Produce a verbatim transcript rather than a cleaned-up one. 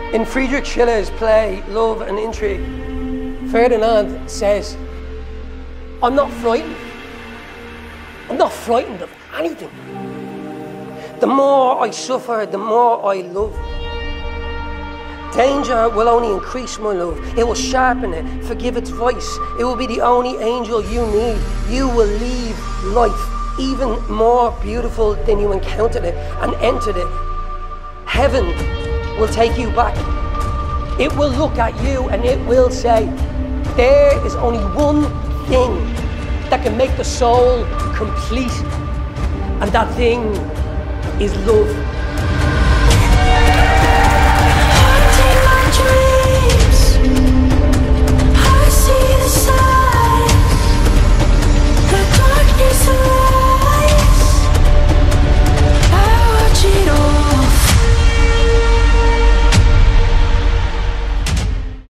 In Friedrich Schiller's play, Love and Intrigue, Ferdinand says, I'm not frightened. I'm not frightened of anything. The more I suffer, the more I love. Danger will only increase my love. It will sharpen it, forgive its voice. It will be the only angel you need. You will leave life even more beautiful than you encountered it and entered it. Heaven will take you back. It will look at you and it will say, there is only one thing that can make the soul complete, and that thing is love.